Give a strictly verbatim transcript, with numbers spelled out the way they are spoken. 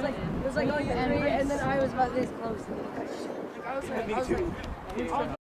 like, it was like, oh, you're three, and then I was about this close. Like, I was like, I was like,